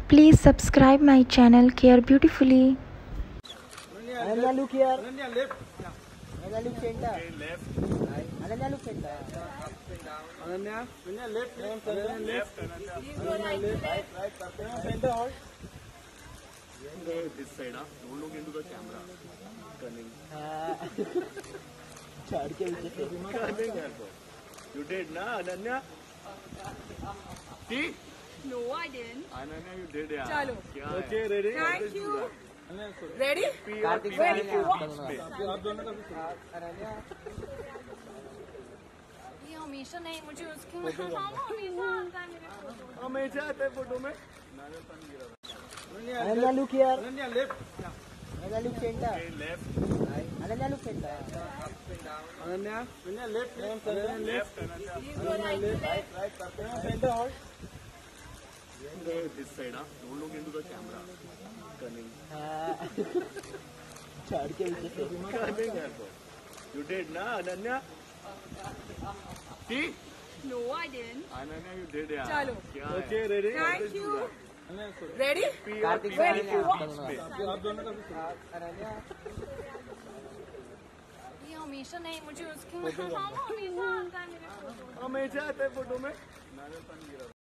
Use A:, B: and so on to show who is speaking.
A: Please subscribe my channel Care Beautifully.
B: Ananya, look here. Ananya, left. Ananya, look center. Okay, left. Ananya, look center. Up and down. Ananya, left. Ananya, left. Ananya, left. Right. Center, hold. This side, huh? Don't look into the camera. Cunning. Cunning. You did, na, Ananya? See?
C: No, I didn't.
B: Ananya, you did, yeah.
C: Chalo.
B: Okay, ready?
C: Thank you. Ready?
B: Kartik
C: Aaryan. ये हमेशा नहीं मुझे उसके
B: हमेशा आते हैं photo में. Ananya, look here. Ananya, left. Ananya, look center. Okay, left. Ananya, look center. Up and down. Ananya, left. Ananya, left. Ananya, left. Right. Center, hold. This side, huh? Don't look into the camera. Cunning. Cunning. You did, na, Ananya? See?
C: No, I didn't.
B: Ananya, you did, yeah.
C: Chalo.
B: Okay, ready?
C: Thank you. Ready?
B: Kartik
C: Aaryan. ये हमेशा नहीं मुझे उसके
B: हमेशा आते हैं photo में.